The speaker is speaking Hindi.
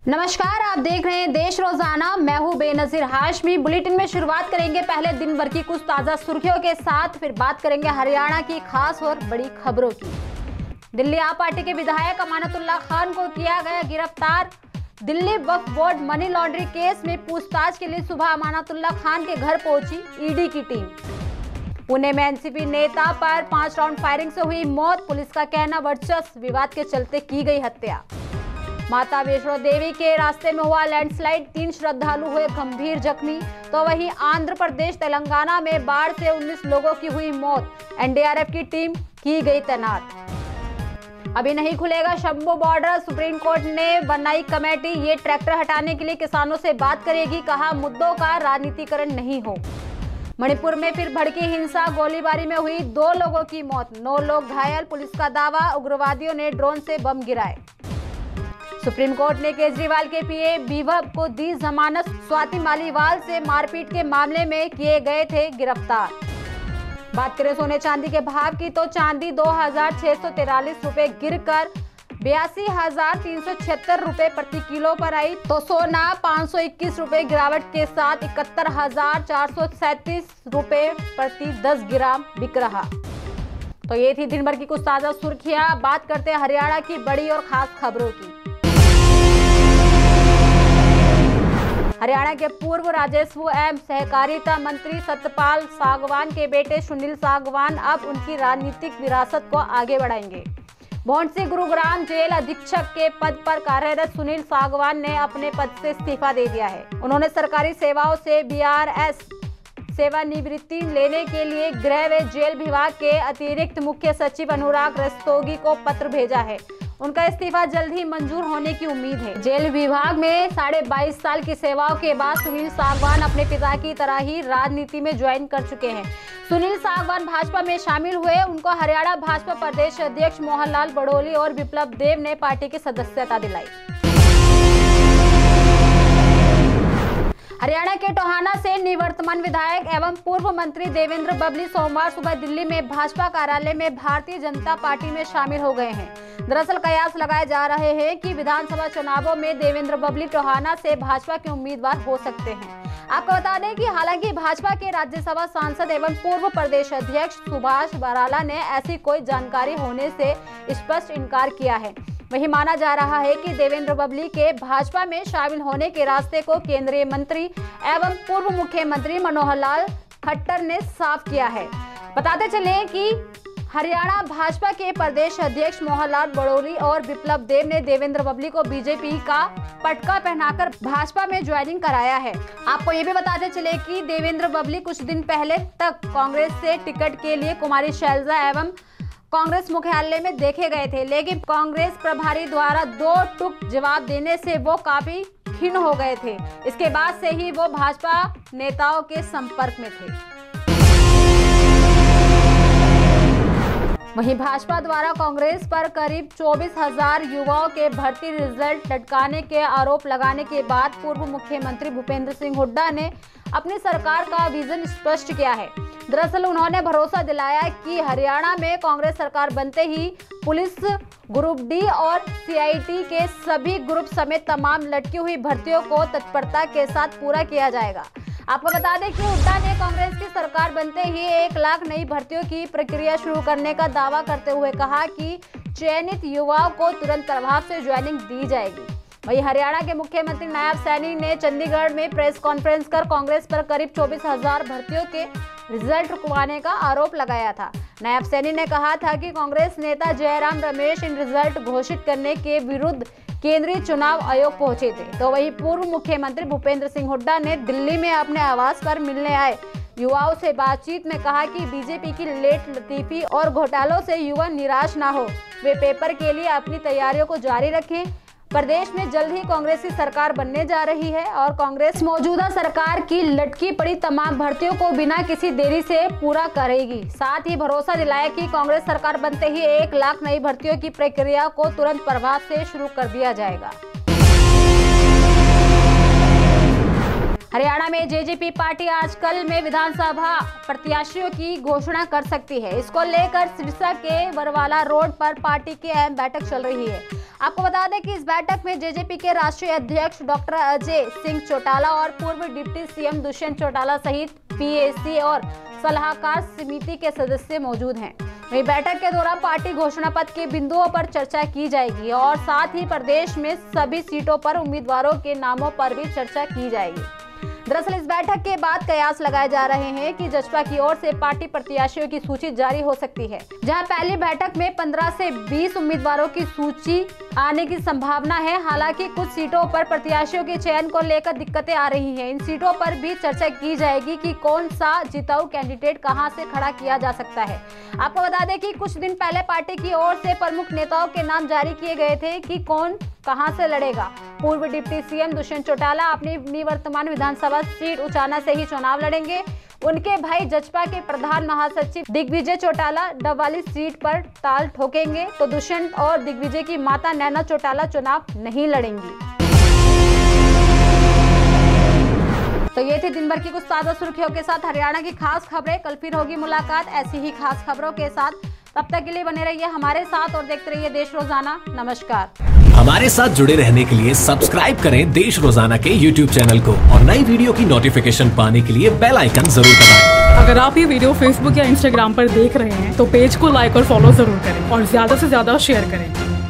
नमस्कार, आप देख रहे हैं देश रोजाना। मैं हूं बेनजीर हाशमी। बुलेटिन में शुरुआत करेंगे पहले दिन भर की कुछ ताजा सुर्खियों के साथ, फिर बात करेंगे हरियाणा की खास और बड़ी खबरों की। दिल्ली आप पार्टी के विधायक अमानतुल्लाह खान को किया गया गिरफ्तार। Delhi Waqf board money laundering case में पूछताछ के लिए सुबह अमानतुल्लाह खान के घर पहुंची ईडी की टीम। पुणे में एनसीपी नेता पर 5 राउंड फायरिंग से हुई मौत। पुलिस का कहना वर्चस्व विवाद के चलते की गई हत्या। माता वैष्णो देवी के रास्ते में हुआ लैंडस्लाइड, 3 श्रद्धालु हुए गंभीर जख्मी। तो वहीं आंध्र प्रदेश तेलंगाना में बाढ़ से 19 लोगों की हुई मौत। एनडीआरएफ की टीम की गई तैनात। अभी नहीं खुलेगा शंभू बॉर्डर, सुप्रीम कोर्ट ने बनाई कमेटी। ये ट्रैक्टर हटाने के लिए किसानों से बात करेगी, कहा मुद्दों का राजनीतिकरण नहीं हो। मणिपुर में फिर भड़की हिंसा, गोलीबारी में हुई 2 लोगों की मौत, 9 लोग घायल। पुलिस का दावा, उग्रवादियों ने ड्रोन से बम गिराए। सुप्रीम कोर्ट ने केजरीवाल के पीए विभव को दी जमानत। स्वाति मालीवाल से मारपीट के मामले में किए गए थे गिरफ्तार। बात करें सोने चांदी के भाव की, तो चांदी 2643 रुपए गिरकर 82,376 रुपए प्रति किलो पर आई। तो सोना 521 रुपए गिरावट के साथ 71,437 रुपए प्रति 10 ग्राम बिक रहा। तो ये थी दिन भर की कुछ ताजा सुर्खियां। बात करते हैं हरियाणा की बड़ी और खास खबरों की। हरियाणा के पूर्व राजस्व एवं सहकारिता मंत्री सतपाल सागवान के बेटे सुनील सागवान अब उनकी राजनीतिक विरासत को आगे बढ़ाएंगे। भौंडसी गुरुग्राम जेल अधीक्षक के पद पर कार्यरत सुनील सागवान ने अपने पद से इस्तीफा दे दिया है। उन्होंने सरकारी सेवाओं से बीआरएस सेवानिवृत्ति लेने के लिए गृह व जेल विभाग के अतिरिक्त मुख्य सचिव अनुराग रस्तोगी को पत्र भेजा है। उनका इस्तीफा जल्द ही मंजूर होने की उम्मीद है। जेल विभाग में 22.5 साल की सेवाओं के बाद सुनील सागवान अपने पिता की तरह ही राजनीति में ज्वाइन कर चुके हैं। सुनील सागवान भाजपा में शामिल हुए। उनको हरियाणा भाजपा प्रदेश अध्यक्ष मोहनलाल बड़ोली और विप्लव देव ने पार्टी की सदस्यता दिलाई। हरियाणा के टोहाना से निवर्तमान विधायक एवं पूर्व मंत्री देवेंद्र बबली सोमवार सुबह दिल्ली में भाजपा कार्यालय में भारतीय जनता पार्टी में शामिल हो गए हैं। दरअसल कयास लगाए जा रहे हैं कि विधानसभा चुनावों में देवेंद्र बबली टोहाना से भाजपा के उम्मीदवार हो सकते हैं। आपको बता दें कि हालांकि भाजपा के राज्यसभा सांसद एवं पूर्व प्रदेश अध्यक्ष सुभाष बराला ने ऐसी कोई जानकारी होने से स्पष्ट इनकार किया है। वही माना जा रहा है कि देवेंद्र बबली के भाजपा में शामिल होने के रास्ते को केंद्रीय मंत्री एवं पूर्व मुख्यमंत्री मनोहर लाल खट्टर ने साफ किया है। बताते चले कि हरियाणा भाजपा के प्रदेश अध्यक्ष मोहनलाल बड़ोली और विप्लव देव ने देवेंद्र बबली को बीजेपी का पटका पहनाकर भाजपा में ज्वाइनिंग कराया है। आपको ये भी बताते चले कि देवेंद्र बबली कुछ दिन पहले तक कांग्रेस से टिकट के लिए कुमारी शैलजा एवं कांग्रेस मुख्यालय में देखे गए थे, लेकिन कांग्रेस प्रभारी द्वारा 2 टूक जवाब देने से वो काफी खिन्न हो गए थे। इसके बाद से ही वो भाजपा नेताओं के संपर्क में थे। वहीं भाजपा द्वारा कांग्रेस पर करीब 24,000 युवाओं के भर्ती रिजल्ट लटकाने के आरोप लगाने के बाद पूर्व मुख्यमंत्री भूपेंद्र सिंह हुड्डा ने अपनी सरकार का विजन स्पष्ट किया है। दरअसल उन्होंने भरोसा दिलाया कि हरियाणा में कांग्रेस सरकार बनते ही पुलिस ग्रुप डी और सीआईटी के सभी ग्रुप समेत तमाम लटकी हुई भर्तियों को तत्परता के साथ पूरा किया जाएगा। आपको बता दें कि हुड्डा ने कांग्रेस की सरकार बनते ही 1 लाख नई भर्तियों की प्रक्रिया शुरू करने का दावा करते हुए कहा कि चयनित युवाओं को तुरंत प्रभाव से ज्वाइनिंग दी जाएगी। वहीं हरियाणा के मुख्यमंत्री नायब सैनी ने चंडीगढ़ में प्रेस कॉन्फ्रेंस कर कांग्रेस पर करीब 24,000 भर्तियों के रिजल्ट रुकवाने का आरोप लगाया था। नायब सैनी ने कहा था कि कांग्रेस नेता जयराम रमेश इन रिजल्ट घोषित करने के विरुद्ध केंद्रीय चुनाव आयोग पहुंचे थे। तो वहीं पूर्व मुख्यमंत्री भूपेंद्र सिंह हुड्डा ने दिल्ली में अपने आवास पर मिलने आए युवाओं से बातचीत में कहा कि बीजेपी की लेट लतीफी और घोटालों से युवा निराश ना हो, वे पेपर के लिए अपनी तैयारियों को जारी रखें। प्रदेश में जल्द ही कांग्रेस की सरकार बनने जा रही है और कांग्रेस मौजूदा सरकार की लटकी पड़ी तमाम भर्तियों को बिना किसी देरी से पूरा करेगी। साथ ही भरोसा दिलाया कि कांग्रेस सरकार बनते ही 1 लाख नई भर्तियों की प्रक्रिया को तुरंत प्रभाव से शुरू कर दिया जाएगा। हरियाणा में जेजेपी पार्टी आजकल में विधानसभा प्रत्याशियों की घोषणा कर सकती है। इसको लेकर सिरसा के बरवाला रोड पर पार्टी की अहम बैठक चल रही है। आपको बता दें कि इस बैठक में जेजेपी के राष्ट्रीय अध्यक्ष डॉक्टर अजय सिंह चौटाला और पूर्व डिप्टी सीएम दुष्यंत चौटाला सहित पीएसी और सलाहकार समिति के सदस्य मौजूद हैं। वहीं बैठक के दौरान पार्टी घोषणा पत्र के बिंदुओं पर चर्चा की जाएगी और साथ ही प्रदेश में सभी सीटों पर उम्मीदवारों के नामों पर भी चर्चा की जाएगी। दरअसल इस बैठक के बाद कयास लगाए जा रहे हैं कि जसपा की ओर से पार्टी प्रत्याशियों की सूची जारी हो सकती है, जहां पहली बैठक में 15 से 20 उम्मीदवारों की सूची आने की संभावना है। हालांकि कुछ सीटों पर प्रत्याशियों के चयन को लेकर दिक्कतें आ रही हैं। इन सीटों पर भी चर्चा की जाएगी कि कौन सा जिताऊ कैंडिडेट कहां से खड़ा किया जा सकता है। आपको बता दें कि कुछ दिन पहले पार्टी की ओर से प्रमुख नेताओं के नाम जारी किए गए थे कि कौन कहां से लड़ेगा। पूर्व डिप्टी सीएम दुष्यंत चौटाला अपनी निवर्तमान विधानसभा सीट उचाना से ही चुनाव लड़ेंगे। उनके भाई जसपा के प्रधान महासचिव दिग्विजय चौटाला डबवाली सीट पर ताल ठोकेंगे, तो दुष्यंत और दिग्विजय की माता नैना चौटाला चुनाव नहीं लड़ेंगी। तो ये थी दिन भर की कुछ ताजा सुर्खियों के साथ हरियाणा की खास खबरें। कल फिर होगी मुलाकात ऐसी ही खास खबरों के साथ। तब तक के लिए बने रहिए हमारे साथ और देखते रहिए देश रोजाना। नमस्कार। हमारे साथ जुड़े रहने के लिए सब्सक्राइब करें देश रोजाना के YouTube चैनल को और नई वीडियो की नोटिफिकेशन पाने के लिए बेल आइकन जरूर दबाएं। अगर आप ये वीडियो Facebook या Instagram पर देख रहे हैं तो पेज को लाइक और फॉलो जरूर करें और ज्यादा से ज्यादा शेयर करें।